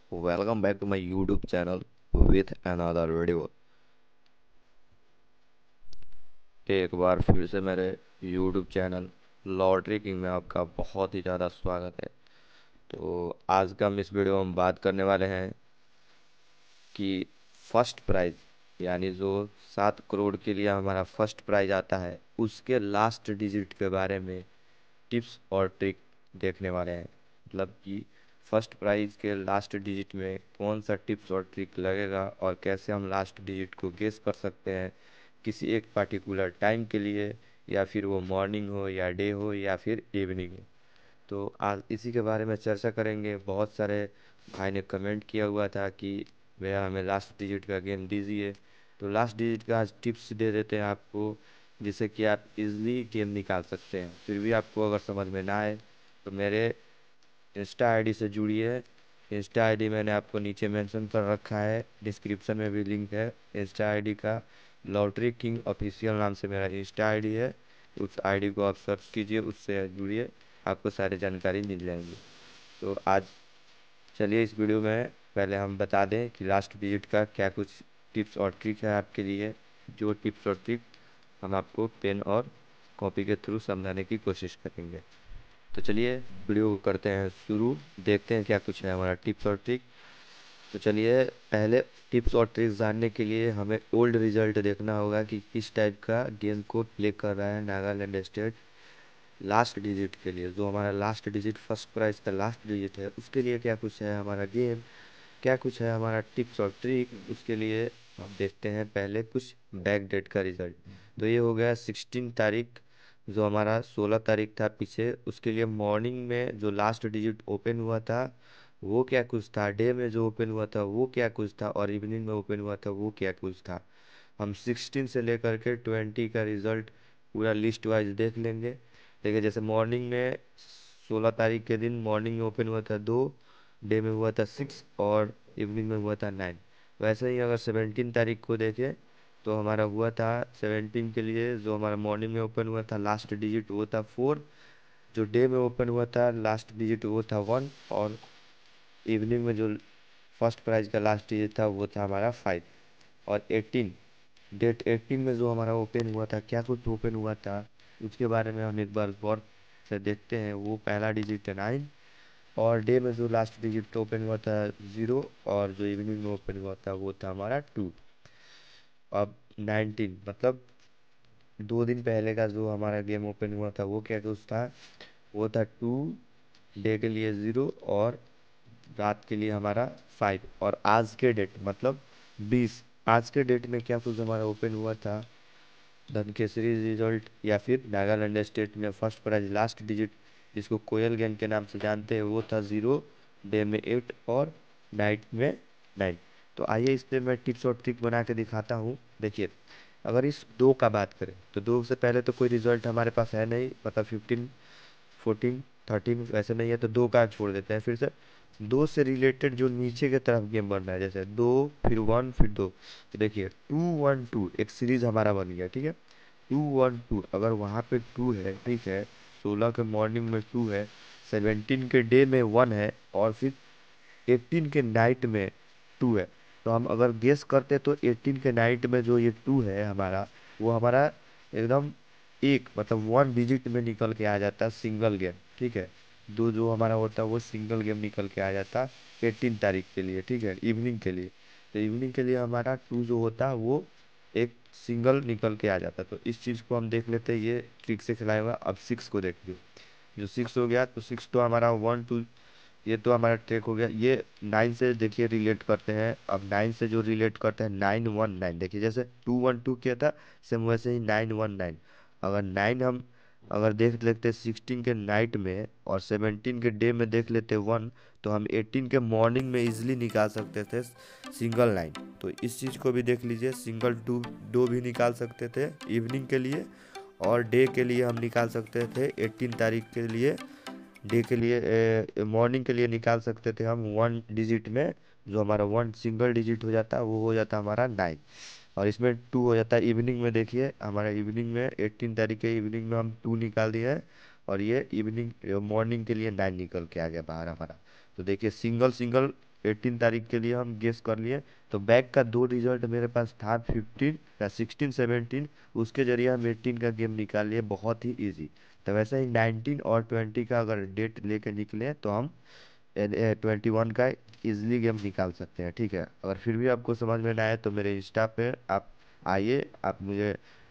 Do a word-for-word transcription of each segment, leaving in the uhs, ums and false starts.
Welcome back to my YouTube channel with another video। एक बार फिर से मेरे YouTube चैनल लॉटरी किंग में आपका बहुत ही ज़्यादा स्वागत है। तो आज का हम इस वीडियो में हम बात करने वाले हैं कि फर्स्ट प्राइज यानी जो सात करोड़ के लिए हमारा फर्स्ट प्राइज आता है उसके लास्ट डिजिट के बारे में टिप्स और ट्रिक देखने वाले हैं। मतलब कि फर्स्ट प्राइज के लास्ट डिजिट में कौन सा टिप्स और ट्रिक लगेगा और कैसे हम लास्ट डिजिट को गेस कर सकते हैं किसी एक पर्टिकुलर टाइम के लिए, या फिर वो मॉर्निंग हो या डे हो या फिर इवनिंग हो। तो आज इसी के बारे में चर्चा करेंगे। बहुत सारे भाई ने कमेंट किया हुआ था कि भैया हमें लास्ट डिजिट का गेम दीजिए, तो लास्ट डिजिट का आज टिप्स दे देते हैं आपको, जिससे कि आप इजीली गेम निकाल सकते हैं। फिर भी आपको अगर समझ में ना आए तो मेरे इंस्टा आईडी से जुड़िए। इंस्टा आईडी मैंने आपको नीचे मेंशन कर रखा है, डिस्क्रिप्शन में भी लिंक है इंस्टा आईडी का। लॉटरी किंग ऑफिशियल नाम से मेरा इंस्टा आईडी है। उस आईडी को आप सर्च कीजिए, उससे जुड़िए, आपको सारी जानकारी मिल जाएंगी। तो आज चलिए इस वीडियो में पहले हम बता दें कि लास्ट डिजिट का क्या कुछ टिप्स और ट्रिक है आपके लिए। जो टिप्स और ट्रिक हम आपको पेन और कॉपी के थ्रू समझाने की कोशिश करेंगे। तो चलिए वीडियो को करते हैं शुरू, देखते हैं क्या कुछ है हमारा टिप्स और ट्रिक। तो चलिए पहले टिप्स और ट्रिक्स जानने के लिए हमें ओल्ड रिजल्ट देखना होगा कि किस टाइप का गेम को प्ले कर रहा है नागालैंड स्टेट। लास्ट डिजिट के लिए जो हमारा लास्ट डिजिट फर्स्ट प्राइज का लास्ट डिजिट है उसके लिए क्या कुछ है हमारा गेम, क्या कुछ है हमारा टिप्स और ट्रिक, उसके लिए हम देखते हैं पहले कुछ बैक डेट का रिजल्ट। तो ये हो गया सिक्सटीन तारीख, जो हमारा सोलह तारीख था पीछे, उसके लिए मॉर्निंग में जो लास्ट डिजिट ओपन हुआ था वो क्या कुछ था, डे में जो ओपन हुआ था वो क्या कुछ था, और इवनिंग में ओपन हुआ था वो क्या कुछ था। हम सिक्सटीन से लेकर के ट्वेंटी का रिजल्ट पूरा लिस्ट वाइज देख लेंगे। देखिए जैसे मॉर्निंग में सोलह तारीख के दिन मॉर्निंग में ओपन हुआ था दो, डे में हुआ था सिक्स और इवनिंग में हुआ था नाइन। वैसे ही अगर सेवनटीन तारीख को देखें तो हमारा हुआ था सेवनटीन के लिए जो हमारा मॉर्निंग में ओपन हुआ था लास्ट डिजिट वो था फोर, जो डे में ओपन हुआ था लास्ट डिजिट वो था वन, और इवनिंग में जो फर्स्ट प्राइज का लास्ट डिजिट था वो था हमारा फाइव। और एटीन, डेट एटीन में जो हमारा ओपन हुआ था क्या कुछ ओपन हुआ था उसके बारे में हम एक बार गौर से देखते हैं। वो पहला डिजिट है नाइन, और डे में जो लास्ट डिजिट ओपन हुआ था ज़ीरो, और जो इवनिंग में ओपन हुआ था वो था हमारा टू। अब नाइनटीन मतलब दो दिन पहले का जो हमारा गेम ओपन हुआ था वो क्या कुछ था, वो था टू, डे के लिए ज़ीरो और रात के लिए हमारा फाइव। और आज के डेट मतलब बीस, आज के डेट में क्या कुछ हमारा ओपन हुआ था, धनकेसरी रिजल्ट या फिर नागालैंड स्टेट में फर्स्ट प्राइज लास्ट डिजिट जिसको कोयल गेम के नाम से जानते हैं वो था ज़ीरो, डे में एट और नाइट में नाइन। तो आइए इस पे मैं टिप्स और ट्रिक बना के दिखाता हूँ। देखिए अगर इस दो का बात करें तो दो से पहले तो कोई रिजल्ट हमारे पास है नहीं, मतलब फिफ्टीन फोर्टीन थर्टीन वैसे नहीं है, तो दो का छोड़ देते हैं। फिर से दो से रिलेटेड जो नीचे की तरफ गेम बन रहा है जैसे दो फिर वन फिर दो, तो देखिए टू वन टू एक सीरीज हमारा बन गया, ठीक है। टू वन टू अगर वहाँ पे टू है, ठीक है, सोलह के मॉर्निंग में टू है, सेवनटीन के डे में वन है, और फिर एटीन के नाइट में टू है। तो हम अगर गेस करते तो एटीन के नाइट में जो ये टू है हमारा, वो हमारा एकदम एक मतलब वन डिजिट में निकल के आ जाता है सिंगल गेम, ठीक है। दो जो हमारा होता है वो सिंगल गेम निकल के आ जाता एटीन तारीख के लिए, ठीक है, इवनिंग के लिए। तो इवनिंग के लिए हमारा टू जो होता वो एक सिंगल निकल के आ जाता। तो इस चीज़ को हम देख लेते हैं, ये ट्रिक से खिलाया हुआ। अब सिक्स को देख लो, जो सिक्स हो गया तो सिक्स तो हमारा वन टू, ये तो हमारा ट्रैक हो गया। ये नाइन से देखिए रिलेट करते हैं। अब नाइन से जो रिलेट करते हैं नाइन वन नाइन, देखिए जैसे टू वन टू किया था सेम वैसे ही नाइन वन नाइन। अगर नाइन हम अगर देख लेते सिक्सटीन के नाइट में और सेवनटीन के डे में देख लेते वन, तो हम एटीन के मॉर्निंग में इजिली निकाल सकते थे सिंगल नाइन। तो इस चीज़ को भी देख लीजिए, सिंगल टू दो भी निकाल सकते थे इवनिंग के लिए, और डे के लिए हम निकाल सकते थे एटीन तारीख के लिए। डे के लिए मॉर्निंग के लिए निकाल सकते थे हम वन डिजिट में, जो हमारा वन सिंगल डिजिट हो जाता वो हो जाता हमारा नाइन। और इसमें टू हो जाता है इवनिंग में। देखिए हमारा इवनिंग में एटीन तारीख के इवनिंग में हम टू निकाल दिए हैं, और ये इवनिंग मॉर्निंग के लिए नाइन निकल के आ गया बाहर हमारा। तो देखिए सिंगल सिंगल एटीन तारीख के लिए हम गेस कर लिए। तो बैक का दो रिजल्ट मेरे पास था, फिफ्टीन या सिक्सटीन सेवनटीन, उसके जरिए हम एटीन का गेम निकाल लिए, बहुत ही ईजी। तो वैसे ही नाइनटीन और ट्वेंटी का अगर डेट लेके निकले तो हम ट्वेंटी वन का इजीली गेम निकाल सकते हैं, ठीक है। अगर फिर भी आपको समझ में ना आए तो मेरे इंस्टा पे आप आइए, आप मुझे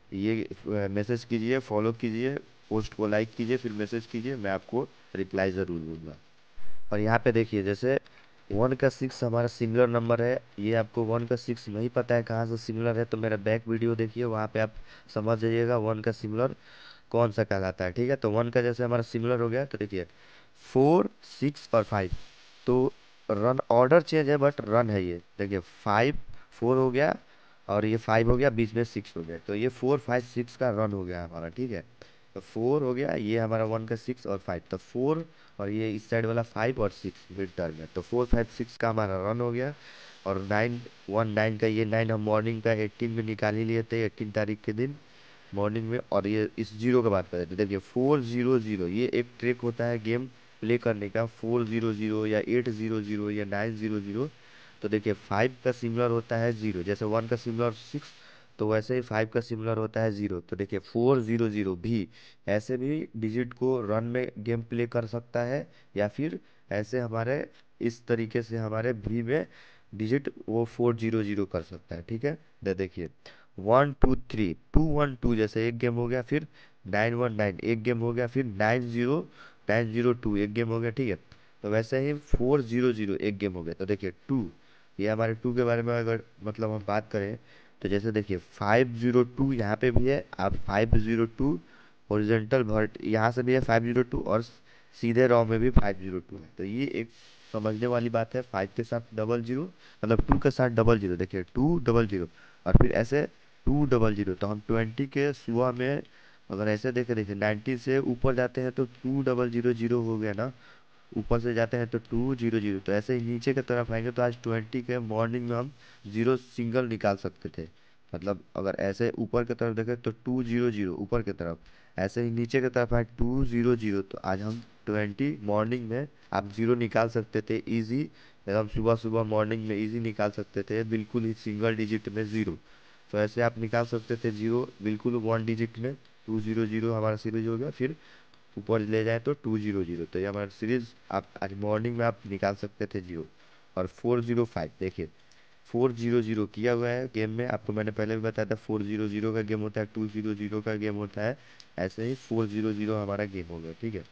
ये मैसेज कीजिए, फॉलो कीजिए, पोस्ट को लाइक कीजिए, फिर मैसेज कीजिए, मैं आपको रिप्लाई ज़रूर दूंगा। और यहाँ पे देखिए, जैसे वन का सिक्स हमारा सिमिलर नंबर है, ये आपको वन का सिक्स नहीं पता है कहाँ से सिमिलर है, तो मेरा बैक वीडियो देखिए, वहाँ पे आप समझ जाइएगा वन का सिमिलर कौन सा कहलाता है, ठीक है। तो वन का जैसे हमारा सिमिलर हो गया, तो देखिए फोर सिक्स और फाइव, तो रन ऑर्डर चेंज है बट रन है ये, देखिए फाइव फोर हो गया और ये फाइव हो गया, बीच में सिक्स हो गया, तो ये फोर फाइव सिक्स का रन हो गया हमारा, ठीक है। तो फोर हो गया, ये हमारा वन का सिक्स और फाइव, तो फोर और ये इस साइड वाला फाइव और सिक्स मिड टर्म है, तो फोर फाइव सिक्स का हमारा रन हो गया। और नाइन वन नाइन का, ये नाइन हम मॉर्निंग का एट्टीन में निकाल ही लिए थे, एट्टीन तारीख के दिन मॉर्निंग में। और ये इस जीरो का बात करें तो देखिए फोर जीरो जीरो, ये एक ट्रिक होता है गेम प्ले करने का, फोर जीरो जीरो या एट जीरो जीरो या नाइन जीरो जीरो। तो देखिए फाइव का सिमिलर होता है जीरो, जैसे वन का सिमिलर सिक्स, तो वैसे ही फाइव का सिमिलर होता है जीरो। तो देखिए फोर जीरो जीरो भी ऐसे भी डिजिट को रन में गेम प्ले कर सकता है, या फिर ऐसे हमारे इस तरीके से हमारे भी में डिजिट वो फोर जीरो जीरो कर सकता है, ठीक है। दे देखिए one two three, two one two जैसे एक गेम हो गया, फिर नाइन वन नाइन एक गेम हो गया, फिर nine zero nine zero two एक गेम हो गया, ठीक है। तो वैसे ही फोर जीरो जीरो एक गेम हो गया। तो देखिए टू, ये हमारे टू के बारे में अगर मतलब हम बात करें, तो जैसे देखिए फाइव जीरो टू यहाँ पे भी है, आप फाइव जीरो टू ओरिजेंटल वर्ट यहाँ से भी है फाइव जीरो टू, और सीधे रॉ में भी फाइव जीरो टू है। तो ये एक समझने वाली बात है, फाइव के साथ डबल जीरो, मतलब टू के साथ डबल जीरो, देखिए टू डबल जीरो, और फिर ऐसे टू डबल जीरो। तो हम ट्वेंटी के सुबह में अगर ऐसे देखे, देखिए नाइन्टी से ऊपर जाते हैं तो टू डबल जीरो जीरो हो गया ना, ऊपर से जाते हैं तो टू जीरो जीरो, तो ऐसे ही नीचे की तरफ आएंगे तो आज ट्वेंटी के मॉर्निंग में हम जीरो सिंगल निकाल सकते थे। मतलब अगर ऐसे ऊपर की तरफ देखें तो टू जीरो जीरो ऊपर की तरफ, ऐसे ही नीचे की तरफ आए टू जीरो जीरो, तो आज हम ट्वेंटी मॉर्निंग में आप जीरो निकाल सकते थे ईजी, एकदम सुबह सुबह मॉर्निंग में ईजी निकाल सकते थे, बिल्कुल ही सिंगल डिजिट में ज़ीरो। तो ऐसे आप निकाल सकते थे जीरो बिल्कुल वन डिजिट में, टू जीरो जीरो हमारा सीरीज हो गया, फिर ऊपर ले जाए तो टू जीरो जीरो, तो ये हमारा सीरीज आप आज मॉर्निंग में आप निकाल सकते थे जीरो। और फोर जीरो फाइव देखिए, फोर जीरो जीरो किया हुआ है गेम में, आपको मैंने पहले भी बताया था फोर जीरो जीरो का गेम होता है, टू जीरो जीरो का गेम होता है, ऐसे ही फोर जीरो जीरो हमारा गेम हो गया, ठीक है।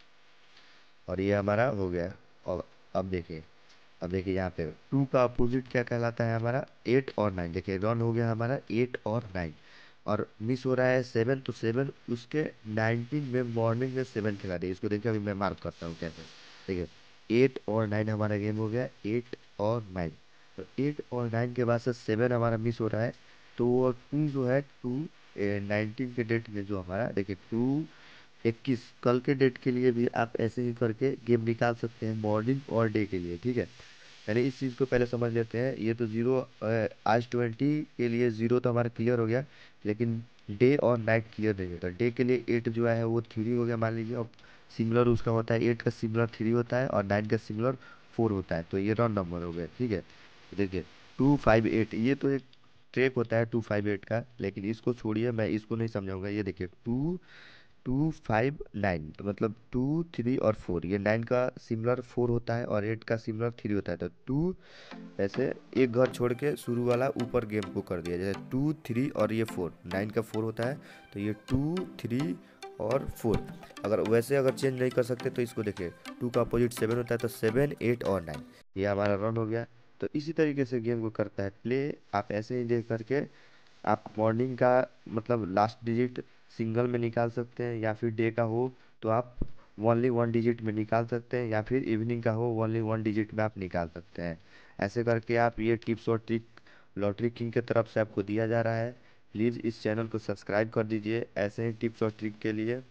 और ये हमारा हो गया। और अब देखिए, अब देखिए यहाँ पे टू का अपोजिट क्या कहलाता है हमारा, एट और नाइन, देखिए रन हो गया हमारा एट और नाइन, और मिस हो रहा है सेवन, तो सेवन उसके नाइनटीन में मॉर्निंग में सेवन खिला दिए, इसको देखिए अभी मैं मार्क करता हूँ कैसे। देखिए एट और नाइन हमारा गेम हो गया, एट और नाइन, तो एट और नाइन के बाद से सेवन हमारा मिस हो रहा है, तो टू जो है टू नाइनटीन के डेट में जो हमारा देखिए टू इक्कीस कल के डेट के लिए भी आप ऐसे ही करके गेम निकाल सकते हैं मॉर्निंग और डे के लिए, ठीक है। यानी इस चीज़ को पहले समझ लेते हैं, ये तो जीरो आज ट्वेंटी के लिए ज़ीरो तो हमारा क्लियर हो गया, लेकिन डे और नाइट क्लियर नहीं होता। डे के लिए एट जो है वो थ्री हो गया मान लीजिए, और सिमिलर उसका होता है, एट का सिमिलर थ्री होता है और नाइन का सिमिलर फोर होता है, तो ये रॉन्ग नंबर हो गया, ठीक है। देखिए टू फाइव एट, ये तो एक ट्रैक होता है टू फाइव एट का, लेकिन इसको छोड़िए, मैं इसको नहीं समझाऊंगा। ये देखिए टू टू फाइव नाइन, तो मतलब टू थ्री और फोर, ये नाइन का सिमिलर फोर होता है और एट का सिमिलर थ्री होता है, तो टू ऐसे एक घर छोड़ के शुरू वाला ऊपर गेम को कर दिया, जैसे टू थ्री और ये फोर, नाइन का फोर होता है, तो ये टू थ्री और फोर। अगर वैसे अगर चेंज नहीं कर सकते तो इसको देखिए, टू का अपोजिट सेवन होता है, तो सेवन एट और नाइन, ये हमारा रन हो गया। तो इसी तरीके से गेम को करता है प्ले, आप ऐसे ही देख करके आप मॉर्निंग का मतलब लास्ट डिजिट सिंगल में निकाल सकते हैं, या फिर डे का हो तो आप ओनली वन डिजिट में निकाल सकते हैं, या फिर इवनिंग का हो ओनली वन डिजिट में आप निकाल सकते हैं। ऐसे करके आप ये टिप्स और ट्रिक लॉटरी किंग की तरफ से आपको दिया जा रहा है। प्लीज़ इस चैनल को सब्सक्राइब कर दीजिए ऐसे ही टिप्स और ट्रिक के लिए।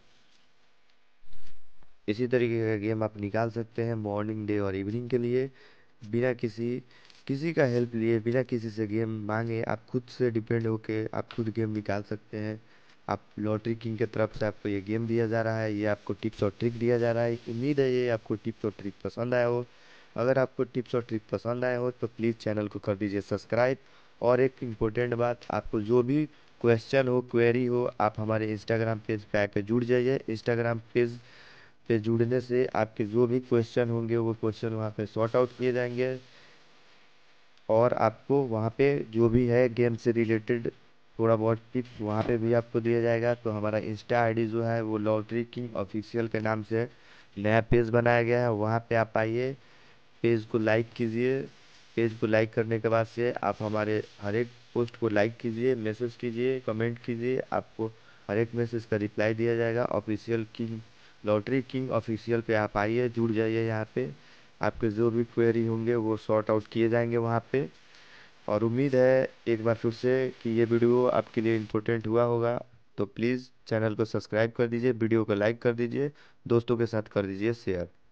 इसी तरीके का गेम आप निकाल सकते हैं मॉर्निंग डे और इवनिंग के लिए, बिना किसी किसी का हेल्प लिए, बिना किसी से गेम मांगे, आप खुद से डिपेंड होके आप खुद गेम निकाल सकते हैं। आप लॉटरी किंग की तरफ से आपको ये गेम दिया जा रहा है, ये आपको टिप्स और ट्रिक दिया जा रहा है। उम्मीद है ये आपको टिप्स और ट्रिक पसंद आया हो। अगर आपको टिप्स और ट्रिक पसंद आए हो तो प्लीज़ चैनल को कर दीजिए सब्सक्राइब। और एक इम्पोर्टेंट बात, आपको जो भी क्वेश्चन हो, क्वेरी हो, आप हमारे इंस्टाग्राम पेज पे आके जुड़ जाइए। इंस्टाग्राम पेज पे जुड़ने से आपके जो भी क्वेश्चन होंगे वो क्वेश्चन वहाँ पे सॉर्ट आउट किए जाएंगे, और आपको वहाँ पे जो भी है गेम से रिलेटेड थोड़ा बहुत टिप्स वहाँ पे भी आपको दिया जाएगा। तो हमारा इंस्टा आईडी जो है वो लॉटरी किंग ऑफिशियल के नाम से नया पेज बनाया गया है, वहाँ पे आप आइए, पेज को लाइक कीजिए। पेज को लाइक करने के बाद से आप हमारे हर एक पोस्ट को लाइक कीजिए, मैसेज कीजिए, कमेंट कीजिए, आपको हर एक मैसेज का रिप्लाई दिया जाएगा। Official king lottery king official पे आप आइए, जुड़ जाइए। यहाँ पे आपके जो भी क्वेरी होंगे वो सॉर्ट आउट किए जाएंगे वहाँ पे। और उम्मीद है एक बार फिर से कि ये वीडियो आपके लिए इम्पोर्टेंट हुआ होगा। तो प्लीज़ चैनल को सब्सक्राइब कर दीजिए, वीडियो को लाइक कर दीजिए, दोस्तों के साथ कर दीजिए शेयर।